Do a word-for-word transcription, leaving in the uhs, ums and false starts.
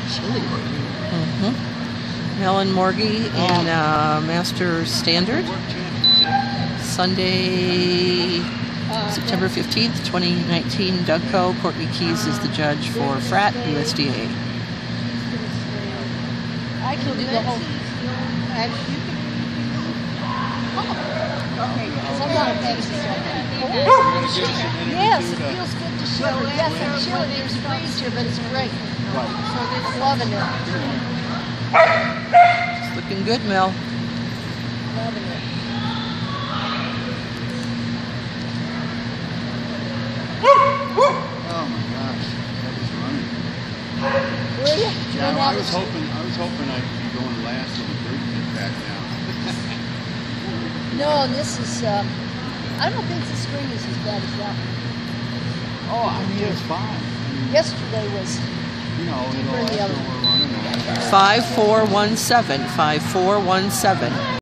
chilly right here. Mm-hmm. Helen Morgie in uh, Master Standard. Sunday, September fifteenth, twenty nineteen, Dougco. Courtney Keys is the judge for Frat U S D A A. I can do the whole. Okay, because I'm not a basis. Yes, it feels good to show. Yes, I'm chilly. There's a breeze here, but it's great. So it's loving it. It's looking good, Mel. Loving it. Oh my gosh, that was running. Were you? Yeah, I was hoping I was hoping I'd be going last and the bird get back down. No, this is. Um, I don't think the spring is as bad as that one. Oh, I mean it's fine. I mean, Yesterday was. you know, it'll Burn the after other we're running. five four one seven, five four one seven.